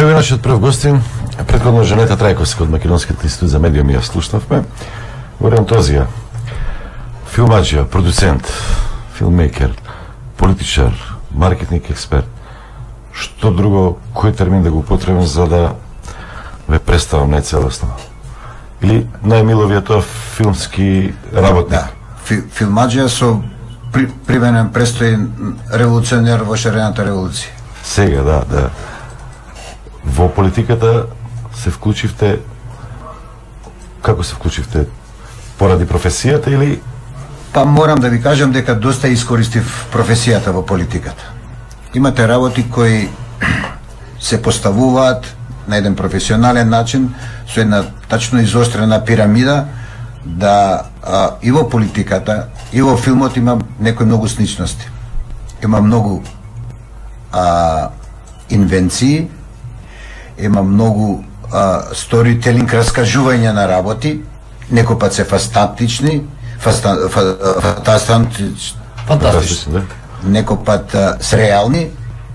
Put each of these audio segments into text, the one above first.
Ево и нашиот прв гостин, претходно Жанета Трајковска од Македонскиот институт за медиуми ја слушнавме. Горан Тозија, филмаџија, продуцент, филммейкер, политичар, маркетинг експерт. Што друго, кој термин да го употребам за да ве представам најцелосно? Или најмиловиот тоа филмски работник? Да, филмаџија со применен престои револуционер во шарената револуција. Сега, да. Во политиката се вклучивте, како се вклучивте? Поради професијата или? Па морам да ви кажам дека доста искористив професијата во политиката. Имате работи кои се поставуваат на еден професионален начин, со една тачно изострена пирамида, да и во политиката, и во филмот има некои многу сличности. Има многу инвенции, има многу сторителинг, раскажување на работи, некој пат се фантастични, некој пат среални,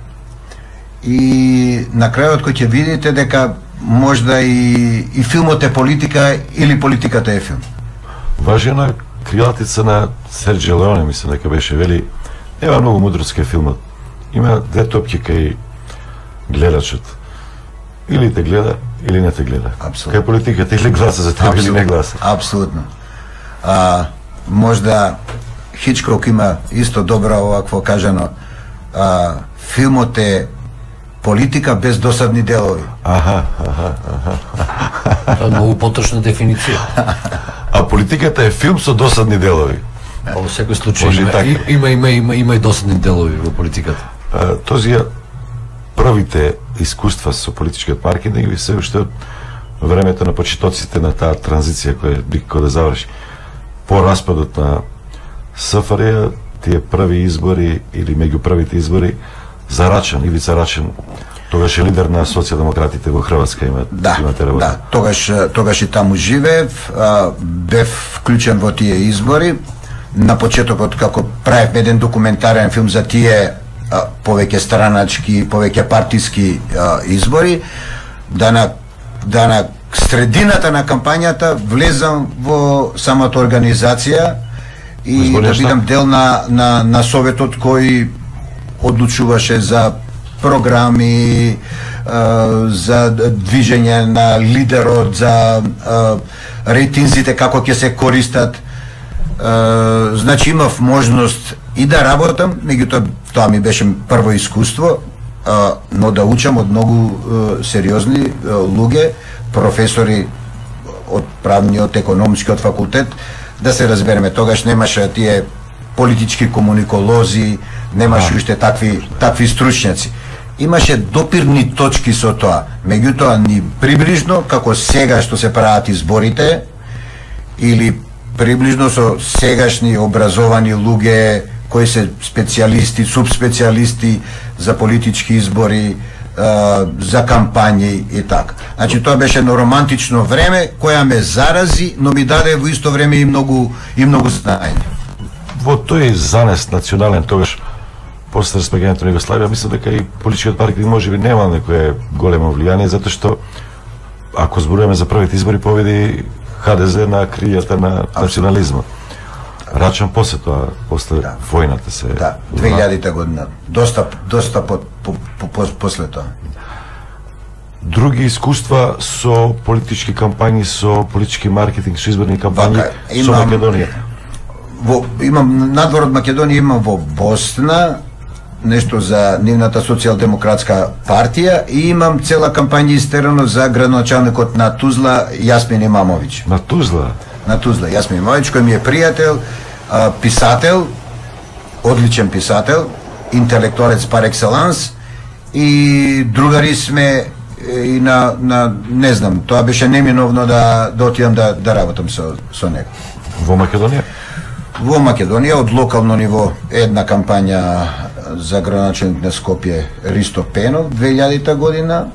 и на крајот кој ќе видите дека можда и филмот е политика или политиката е филм. Важи на крилатица на Серджио Леоне, мислам дека беше, вели, нема многу мудрост кај филмот. Има две топки кај гледачот. Или те гледа, или не те гледа. Кај политиката или гласа за тебе, или не гласа. Апсолутно. Можда Хичкок има исто добро овакво кажано. Филмот е политика без досадни делови. Многу поточна дефиниција. А политиката е филм со досадни делови. Во секој случај има и досадни делови во политиката. Тозија првите искуства со политичкиот маркетинг ви се уште од времето на почетоците на таа транзиција која бико да заврши. По распадот на СФРЈ, тие први избори или меѓу првите избори за Рачан, Ивица Рачан, тогаш е лидер на социјалдемократите во Хрватска, имате работа. Да, тогаш и таму живеев, бев вклучен во тие избори. На почетокот, како правев еден документарен филм за тие повеќе страначки, повеќе партиски избори, да на средината на кампањата влезам во самата организација и да бидам дел на советот кој одлучуваше за програми, за движење на лидерот, за рейтинзите како ќе се користат. Значи имав можност и да работам, меѓутоа тоа ми беше прво искуство, но да учам од многу сериозни луѓе, професори од правниот, економскиот факултет, да се разбереме. Тогаш немаше тие политички комуниколози, немаше уште такви стручњаци. Имаше допирни точки со тоа, меѓутоа ни приближно како сега што се прават изборите, или приближно со сегашни образовани луѓе кои се специјалисти, субспецијалисти за политички избори, за кампањи и така. Значи тоа беше едно романтично време која ме зарази, но ми даде во исто време и многу знаење. Во тој занес национален тогаш после распаѓањето на Југославија, мислам дека и политичкиот маркетинг можеби нема некое големо влијание, затоа што ако зборуваме за првите избори, победи ХДЗ на крилјата на национализмот. Рачан после тоа, после војната се... Да, 2000-та година. Доста после тоа. Други искуства со политички кампањи, со политички маркетинг, со изборни кампањи со Македонија? Имам надвор од Македонија, имам во Босна, нешто за нивната социјалдемократска партија, и имам цела кампања истерано за градоначалникот на Тузла, Јасмин Имамовиќ. На Тузла? На Тузла, Јасмин Имамовиќ, кој ми е пријател, писател, одличен писател, интелектуалец пар екселанс, и другари сме и на не знам, тоа беше неминовно да отидам да работам со него. Во Македонија? Во Македонија, од локално ниво, една кампања за градоначалник на Скопје Ристо Пенов 2000-та година,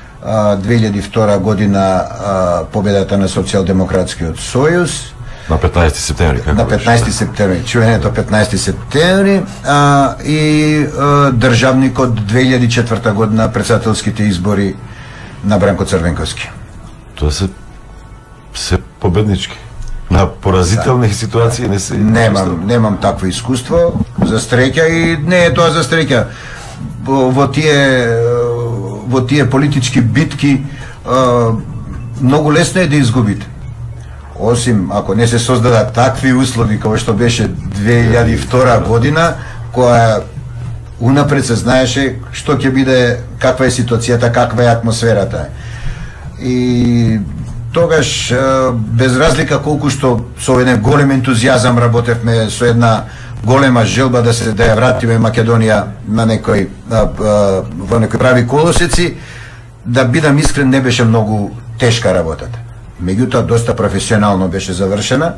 2002 година победата на Социјалдемократскиот сојуз, на 15 септември, на 15 септември, чуенето 15 септември, и државникот 2004 година, председателските избори на Бранко Црвенковски. Тоа се победнички. На поразителни ситуации не се... Немам такво искуство, за среќа, и не е тоа за среќа. Во тие политички битки многу лесно е да изгубите. Осим ако не се создадат такви услови како што беше 2002 година, која унапред се знаеше што ќе биде, каква е ситуацијата, каква е атмосферата. И тогаш, без разлика колку што со еден голем ентузијазам работевме, со една голема желба да ја вратиме Македонија на во некои прави колосеци, да бидам искрен, не беше многу тешка работата. Меѓутоа, доста професионално беше завршена.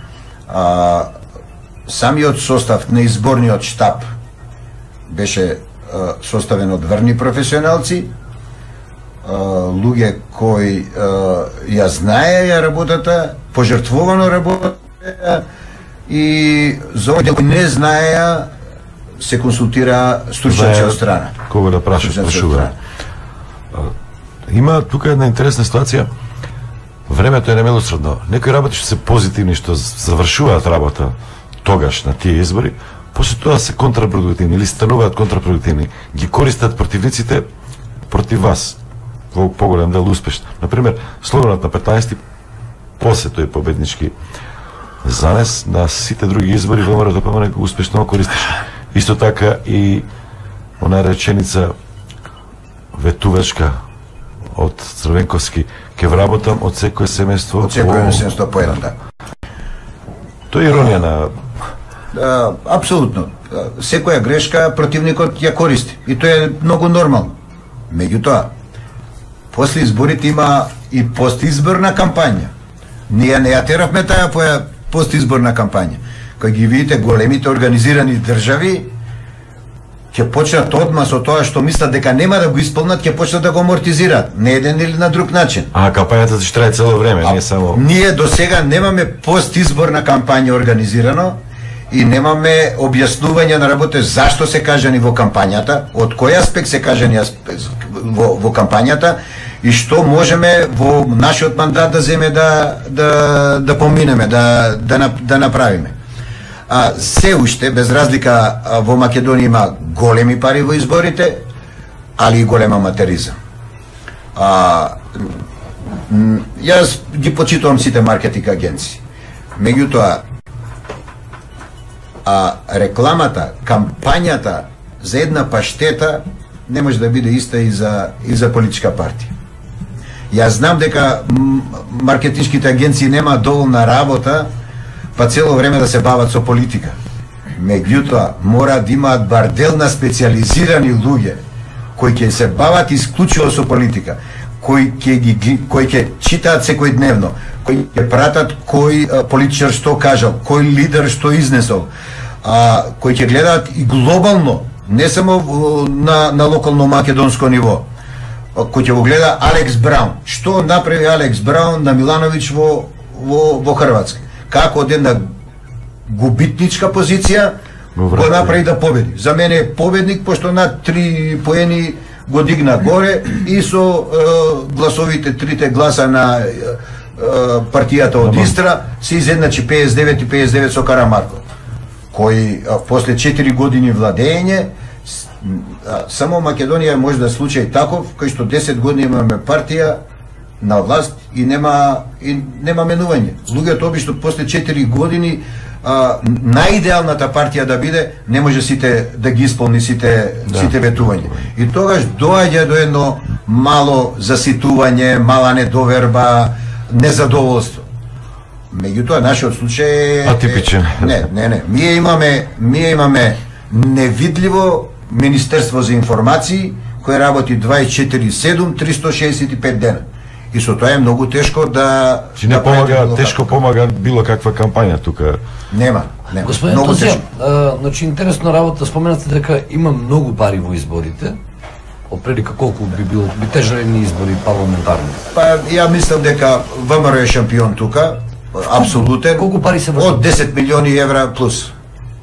Самиот состав на изборниот штаб беше составен од врни професионалци, луѓе кои ја знаеја работата, пожртвовано работеја, и за овој дел кои не знаеја, се консултира стручњаци од страна. Кога да прашува. Има тука една интересна ситуација. Времето е немилосредно. Некои работи што се позитивни, што завршуваат работа тогаш на тие избори, после тоа се контрапродуктивни или стануваат контрапродуктивни, ги користат противниците против вас во поголем дел успешно. Например, слоганот на 15-ти, после тој победнички занес на сите други избори ВМРО ДПМН го успешно користеше. Исто така и она реченица ветувачка од Црвенковски: ке вработам од секое семејство. Од секое семејство по еден, да. Тоа е иронија на... Апсолутно. Секоја грешка противникот ја користи. И тоа е многу нормално. Меѓутоа, после изборите има и постизборна кампања. Ние не ја теравме таа постизборна кампања. Кога ги видите големите организирани држави, ќе почнат одма со тоа што мислат дека нема да го исполнат, ќе почнат да го амортизираат на еден или на друг начин. Кампањата ќе трае цело време, не само... Ние до сега немаме постизборна кампања организирано и немаме објаснување на работа зашто се кажани во кампањата, од кој аспект се кажани во кампањата и што можеме во нашиот мандат да земе да поминеме, да направиме. Се уште, без разлика, во Македонија има големи пари во изборите, али и голем аматеризам. Јас ги почитувам сите маркетинг агенции. Меѓутоа, рекламата, кампањата за една паштета не може да биде иста и за политичка партија. Јас знам дека маркетиншките агенции нема доволна работа па цело време да се бават со политика. Меѓутоа, мора да имаат бардел на специализирани луѓе кои ќе се бават исклучиво со политика, кои ќе читаат секојдневно, кои ќе пратат кој политичар што кажал, кој лидер што изнесол, кои ќе гледаат и глобално, не само на локално македонско ниво, кој ќе го гледа Алекс Браун. Што направи Алекс Браун на Милановиќ во Хрватска? Како од една губитничка позиција го направи да победи. За мене е победник, пошто над 3 поени го дигна горе и со гласовите, 3 гласа на партијата од Истра се изедначи 59 и 59 со Карамарко, кој после 4 години владење, само Македонија може да случај таков, кој што 10 години имаме партија на власт и нема менување. Луѓето обично после 4 години најидеалната партија да биде, не може сите да ги исполни сите ветувања. И тогаш доаѓа до едно мало заситување, мала недоверба, незадоволство. Меѓутоа, нашиот случај е атипичен. Не. Ние имаме невидливо Министерство за информации кој работи 24/7, 365 дена. И со тоа е многу тешко да... не помага, тешко помага било каква кампања тука. Нема. Господин Тозија, значи интересна работа, споменате дека има многу пари во изборите. Отприлика колку би тежелни избори парламентарни? Па ја мислам дека ВМРО е шампион тука, апсолутен. Колку пари се вршат? Од 10 милиони евра плюс.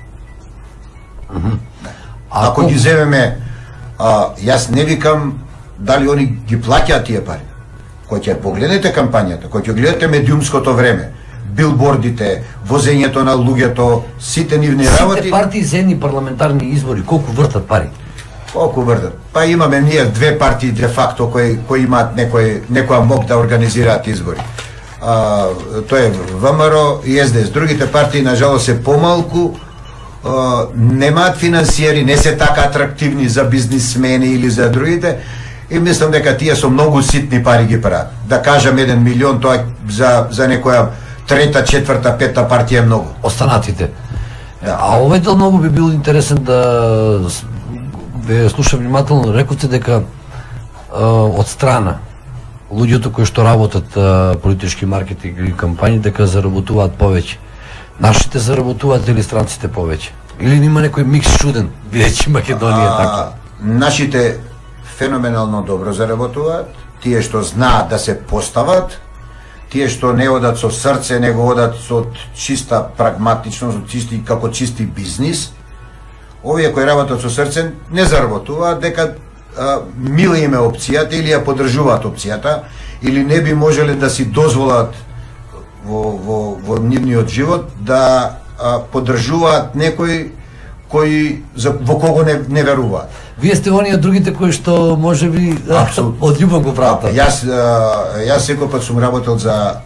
Ако ги земеме, јас не викам дали они ги плаќаат тие пари? Кој ќе погледнете кампањата, кој ќе гледате медиумското време, билбордите, возењето на луѓето, сите нивни работи. Сите партии за едни парламентарни избори, колку вртат пари? Колку вртат? Па имаме ние две партии де факто кои имаат некоја мок да организираат избори. Тоа е ВМРО и СДС. Другите партии, нажалост, се помалку, немаат финансиери, не се така атрактивни за бизнисмени или за другите, и мислам дека тие со многу ситни пари ги прават. Да кажам 1 милион, тоа за некоја трета, четврта, пета партија е многу. Останатите. А овој дел многу би бил интересен да ве слушам внимателно. Рековте дека од страна луѓето кои што работат политички маркетинг или кампањи дека заработуваат повеќе. Нашите заработуваат или странците повеќе? Или има некој микс чуден, бидејќи Македонија е така? Нашите феноменално добро заработуваат, тие што знаат да се постават, тие што не одат со срце, него одат со чиста прагматичност, како чисти бизнис. Овие кои работат со срце не заработуваат, дека мила им е опцијата или ја поддржуваат опцијата, или не би можеле да си дозволат во нивниот живот да поддржуваат некој во кого не веруваат. Вие сте оние другите кои што може би од љубов го прават. Јас секој пат сум работел за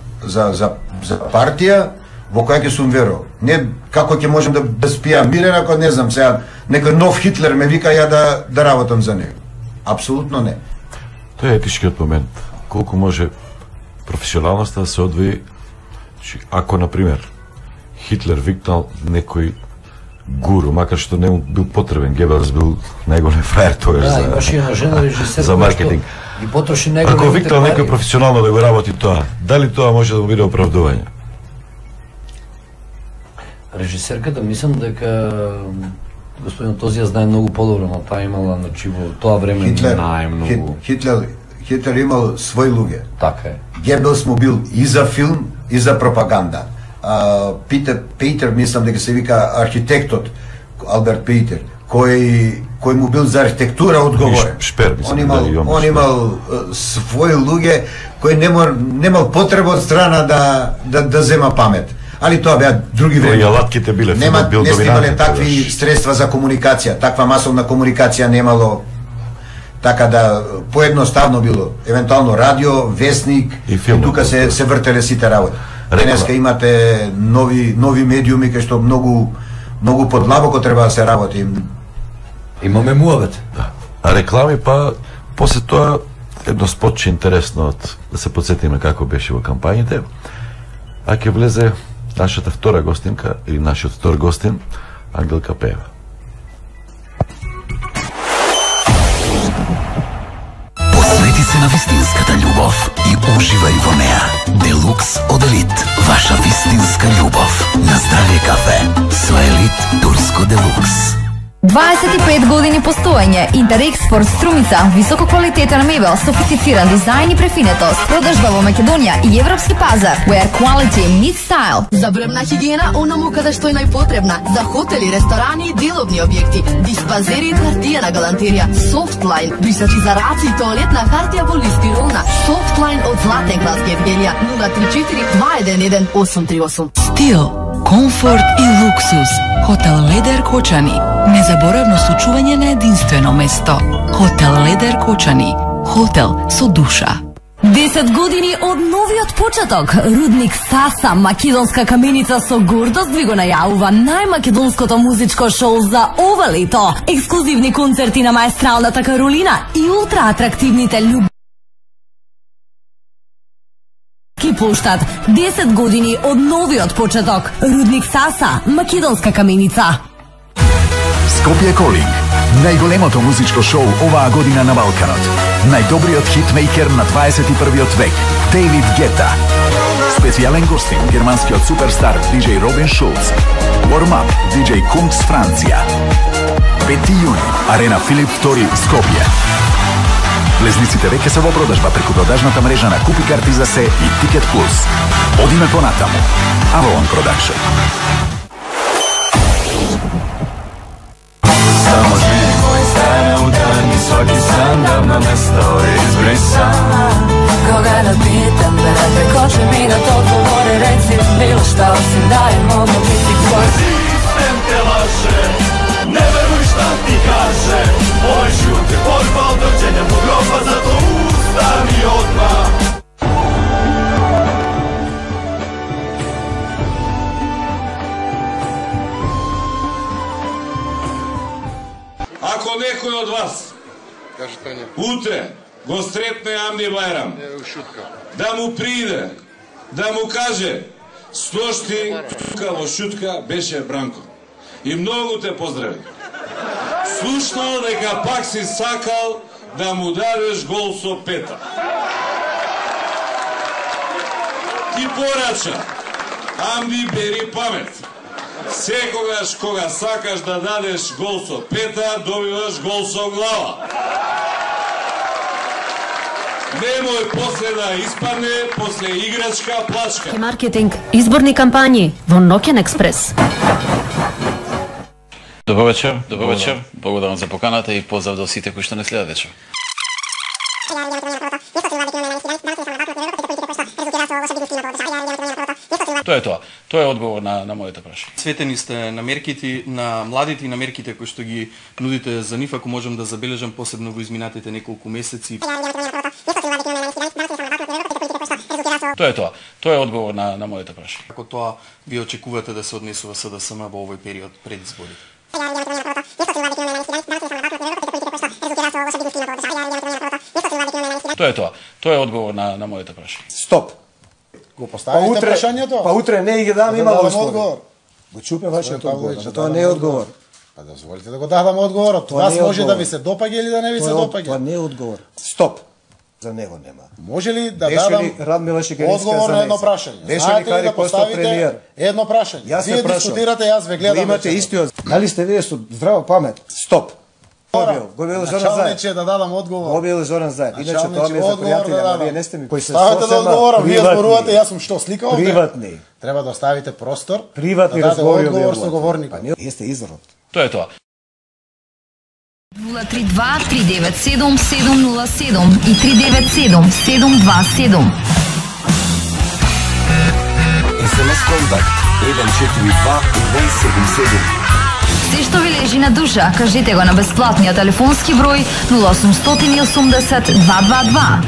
партија во која ќе сум верувал. Не како ќе можам да спијам мирен ако не знам сега некој нов Хитлер ме вика ја да работам за него. Апсолутно не. Тоа е етичкиот момент. Колку може професионалноста да се одвои, ако на пример Хитлер викнал некој гуру, макар што не бил потребен, Гебелс бил најголем фраер тој имаше една жена режисер за маркетинг. И потроши неговите ако викнал некој професионално да го работи тоа, дали тоа може да му биде оправдување? Режисерката мислам дека господин Тозија знае многу подобро, но таа имала во тоа време најмногу. Хитлер имал свој луѓе. Така е. Гебелс му бил и за филм, и за пропаганда. Пейтер, мислам дека се вика архитектот, Алберт Пейтер, кој му бил за архитектура одговорен. Шпер, мислам, он имал своји луѓе кои немал потреба од страна да зема памет. Али тоа беа други време. Алатките биле филмот бил доминантен. Не имале такви средства за комуникација, таква масовна комуникација немало. Така да поедноставно било, евентуално радио, весник и тука се вртеле сите работи. Денеска имате нови медиуми кај што многу подлабоко треба да се работи. Имаме муавет. Да. А реклами па после тоа едно спотче интересно да се подсетиме како беше во кампањите. А ќе влезе нашата втора гостинка или нашиот втор гостин Ангелка Пеева. Посвети се на вистинската љубов и уживај во неа. Делукс од Елит. Ваша вистинска љубов. На здравје кафе. Со Елит Турско Делукс. 25 години постоење. Интерекспорт Струмица, високо квалитетен мебел, софистициран дизајн и префинетост. Продажба во Македонија и европски пазар. Wear quality meets style. За бревна хигиена, онаму каде што е најпотребна. За хотели, ресторани и деловни објекти. Диспанзери и хартиена галантерија. Softline, брисачи за раци и тоалетна хартија во листиролна. Softline од Златен клас Гевгелија 034 211 838. Стил, комфорт и луксус. Хотел Ледер Кочани. Незаборавно случување на единствено место. Хотел Ледер Кочани. Хотел со душа. 10 години од новиот почеток. Рудник Саса, македонска каменица со гордост ви го најавува најмакедонското музичко шоу за ова лето. Ексклузивни концерти на маестралната Каролина и ултра атрактивните площад. 10 години од новиот почеток. Рудник Саса, македонска каменица. Скопје Колинг. Најголемото музичко шоу оваа година на Балканот. Најдобриот хитмейкер на 21-виот век, Дейвид Гета. Специјален гостин, германскиот суперстар DJ Робин Шулц. Warm Up, DJ Kungs Франција. 5 јуни, Арена Филип II, Скопје. Влезниците веќе се во продажба преку продажната мрежа на Купи карти за се и Тикет Плюс. Одиме понатаму. Avalon Production. Samo živimo iz dana u dan i svaki san davno ne stoji. Ако некој од вас утре го сретне Амди Бајрам, да му приде, да му каже сношти во шутка беше Бранко. И многу те поздрави. Слушнал дека пак си сакал да му дадеш гол со пета. Ти порача, Амди, бери памет. Секогаш кога сакаш да дадеш гол со пета, добиваш гол со глава. Немој после да испадне, после играчка плачка. Маркетинг, изборни кампањи во Ноќен експрес. Добро вечер, благодарам за поканата и поздрав до сите кои што не следат вечер. Тоа е тоа. Тоа е одговор на моите прашања. Светени сте на мерките на младите и на мерките кои што ги нудите за нив, ако можам да забележам посебно во изминатите неколку месеци. Тоа е тоа. Тоа е одговор на моите прашања. Како тоа ви очекувате да се однесува СДСМ во овој период пред изборите? Тоа е тоа. Тоа е одговор на моите прашања. Стоп. Го поставите прашањето? Па утре не ги дам, има одговор. Го чупе вашиот одговор, за тоа не е одговор. Па дозволите да го дадам одговорот. Вас може да ви се допаѓа или да не ви се допаѓа. Тоа не е одговор. Стоп. За него нема. Може ли да дадам одговор на едно прашање? Знаете ли да поставите едно прашање? Вие дискутирате, јас ве гледам. Имате истиот. Дали сте вие со здрава памет? Стоп. Го бил Зоран Заев. Да дадам одговор. Го бил Зоран Заев. Иначе тоа ми е за пријатели, ама вие не сте ми кои се ставате да одговорам, вие зборувате, јас сум што сликал? Приватни. Треба да оставите простор. Приватни разговори одговор со говорникот. Вие сте изрод. Тоа е тоа. 032 397 707 и 397 727. SMS контакт 142 177. Се што ви лежи на душа, кажете го на бесплатниот телефонски број 0880 222.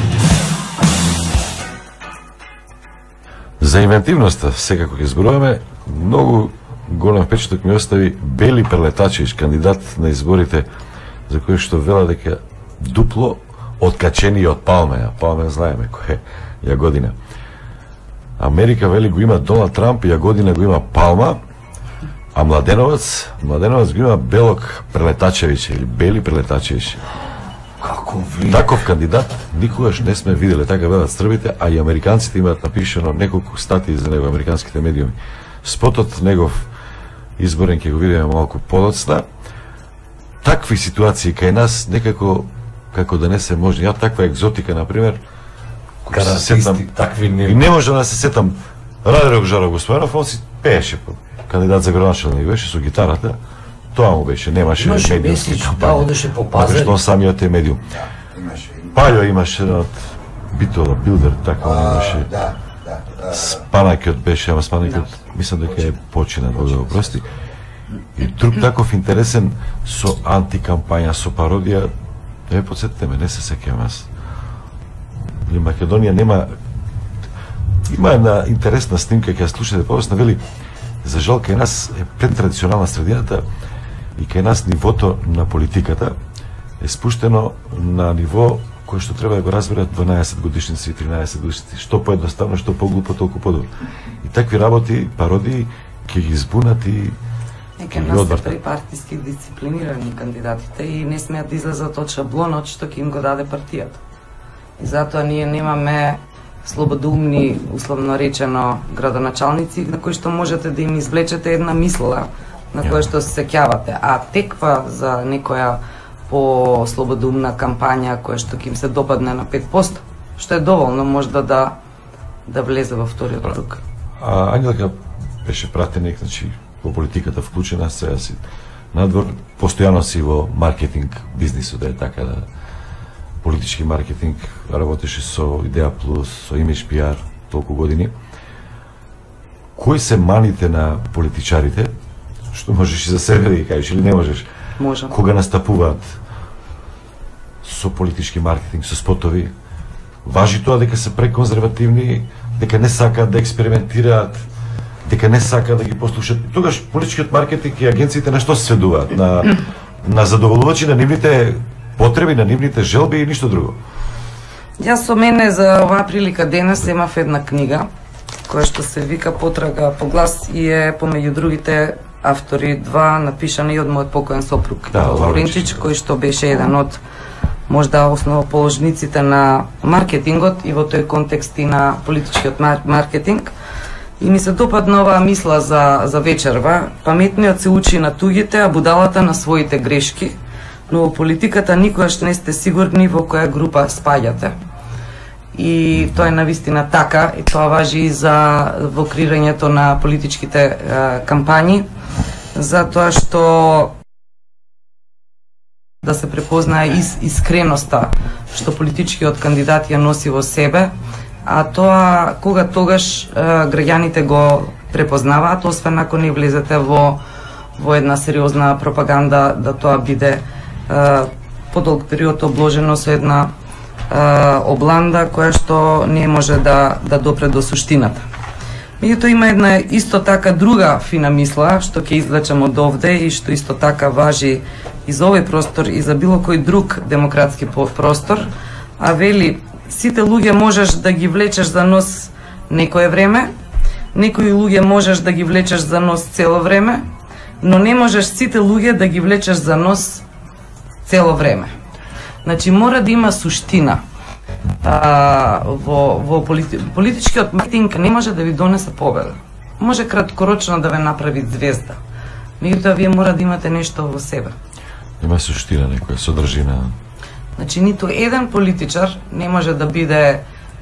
За инвентивноста, секако ќе зборуваме, многу голем впечаток ми остави Бели Прелетачевич, кандидат на изборите, за кој што вела дека дупло откачени од Палме, а Палме знаеме кој е Јагодина. Америка вели го има Доналд Трамп, Јагодина го има Палма, а Младеновац го има Белок Прелетачевич или Бели Прелетачевич. Како ви? Таков кандидат никогаш не сме виделе, така велат србите, а и американците имаат напишено неколку статии за него, американските медиуми. Спотот негов изборен ќе го видиме малку подоцна. Такви ситуации кај нас некако како да не се може. Ја таква екзотика, например, кој се сетам, такви не може да се сетам. Радерок Жаро Господинов, он си пееше кандидат за градоначелник, беше со гитарата. Тоа му беше, немаше медиумски кампања. Одеше по пазари. Што самиот е медиум. Пајо имаше од Битола, Билдер, така он имаше. Спанакиот беше, ама Спанакиот мислам дека е почина, Бог да го прости. И друг таков интересен со антикампања, со пародија, не ме подсетите ме, не се сеќавам аз. И Македонија нема... Има една интересна снимка, ќе ја слушате, повесна вели, за жал кај нас е предтрадиционална средината и кај нас нивото на политиката е спуштено на ниво кој што треба да го разберат 12 годишници и 13 годишници. Што поедноставно, што поглупо, толку подобро. И такви работи, пародии, ќе ги збунат и Нека нас се препартиски дисциплинирани кандидатите и не смеат да излезат од шаблонот што ќе им го даде партијата. И затоа ние немаме слободумни, условно речено, градоначалници на кои што можете да им извлечете една мисла на која што се сеќавате, а теква за некоја по-слободумна кампања која што ќе им се допадне на 5%, што е доволно можда да влезе во вториот круг. Ангелка беше пратеник, значи, во политиката вклучена, сега си надвор, постојано си во маркетинг бизнисот, да е така, да политички маркетинг, работеше со Идеја Плюс, со Имидж PR толку години. Кои се маните на политичарите, што можеш и за себе да ги кажеш или не можеш? Можам. Кога настапуваат со политички маркетинг, со спотови, важи тоа дека се преконзервативни, дека не сакаат да експериментираат, дека не сакаат да ги послушат. Тогаш политичкиот маркетинг и агенциите на што се сведуваат? На на задоволувачи на нивните потреби, на нивните желби и ништо друго. Јас со мене за оваа прилика денес имав една книга која што се вика Потрага по глас и е помеѓу другите автори два напишана и од мојот покоен сопруг Лавренчич, кој што беше еден од можда основоположниците на маркетингот и во тој контекст и на политичкиот маркетинг. И ми се допадна оваа мисла за вечерва: паметниот се учи на туѓите, а будалата на своите грешки, но во политиката никогаш не сте сигурни во која група спаѓате. И тоа е навистина така, и тоа важи и за во креирањето на политичките кампањи, затоа што да се препознае искреноста што политичкиот кандидат ја носи во себе, а тоа кога тогаш граѓаните го препознаваат, освен ако не влезете во една сериозна пропаганда да тоа биде подолг период обложено со една обланда која што не може да допре до суштината. Меѓутоа има една исто така друга фина мисла што ќе извлечам од овде и што исто така важи и за овој простор и за било кој друг демократски простор, а вели: сите луѓе можеш да ги влечеш за нос некое време, некои луѓе можеш да ги влечеш за нос цело време, но не можеш сите луѓе да ги влечеш за нос цело време. Значи мора да има суштина. Во политичкиот маркетинг не може да ви донесе победа. Може краткорочно да ве направи звезда. Меѓутоа вие мора да имате нешто во себе. Има суштина, некоја содржина. Значи ниту еден политичар не може да биде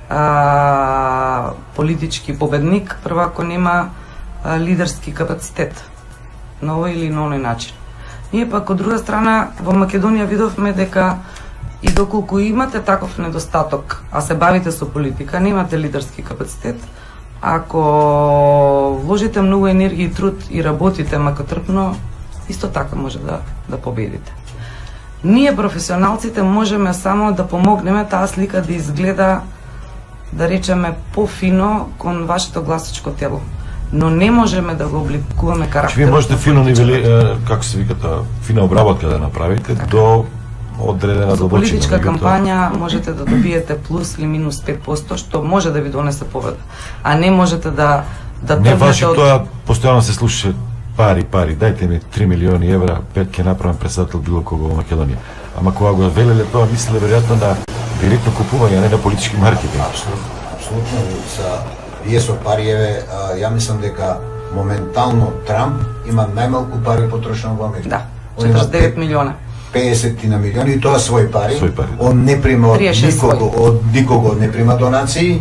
политички победник прво ако нема лидерски капацитет на овој или на оној начин. Ние пак од друга страна во Македонија видовме дека и доколку имате таков недостаток, а се бавите со политика, немате лидерски капацитет, ако вложите многу енергија и труд и работите макотрпно, исто така може да победите. Ние професионалците можеме само да помогнеме таа слика да изгледа, да речеме, пофино кон вашето гласачко тело. Но не можеме да го обликуваме карактер. Вие можете фино како се вика таа фина обработка да направите до одредена за политичка кампања можете да добиете плюс или минус 5%, што може да ви донесе победа. А не можете да не важи тоа, постојано се слуша пари, дајте ми 3 милиони евра, пет ќе направам председател било кого во Македонија. Ама кога го велеле тоа, мислеле веројатно на директно купување, а не на политички маркетинг. Апсолутно. Вие со париеве, ја мислам дека моментално Трамп има најмалку пари потрошено во Америка. Да, 49 милиона. 50 на милиони и тоа своји пари. Он не прима од никого не прима донации,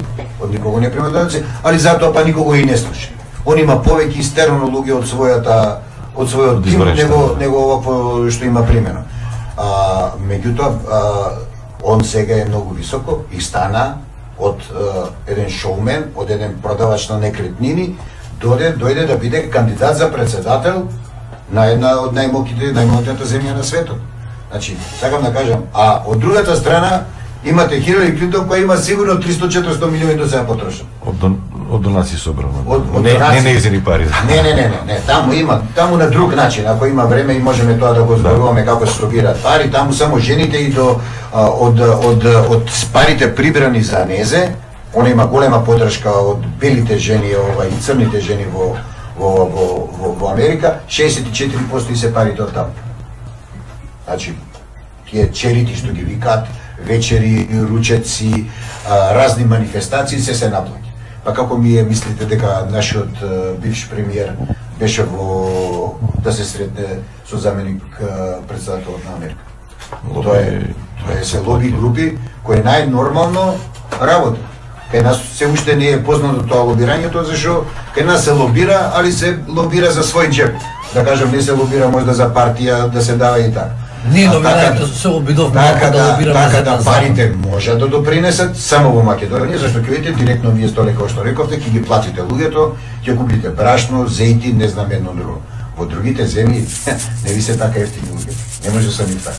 али затоа па никого и не слуша. Он има повеќе истерно луѓе од својот тим него овакво што има примено. Меѓутоа он сега е многу високо и стана од еден шоумен, од еден продавач на некретнини, дојде да биде кандидат за председател на една од најмоќните земја на светот. Значи, сакам да кажам, а од другата страна имате Хилари Клинтон која има сигурно 300-400 милиони до сега потрошен. Од донации собрано. Не неизини пари. Не, таму на друг начин, ако има време и можеме тоа да го зборуваме како се собираат пари, таму само жените и од парите прибрани за незе, она има голема поддршка од белите жени и црните жени во Америка, 64% и се парите од таму. Значи, тие черити што ги викаат, вечери, ручеци, разни манифестации се наплаќа. Па како ми мислите дека нашиот бивш премиер беше да се сретне со заменик председателот на Америка? Тоа е се лоби групи кои најнормално работа. Кај нас се уште не е познато тоа лобирањето, зашто кај нас се лобира, али се лобира за свој джеб. Да кажам, не се лобира можда за партија да се дава и така. Ние новинаите се обидовме да лобираме за да парите може да допринесат само во Македонија, зашто ќе видите директно вие како што рековте, ќе ги платите луѓето, ќе купите брашно, зејти, не знам едно друго. Во другите земји не ви се така ефтини луѓе. Не може да се ни така.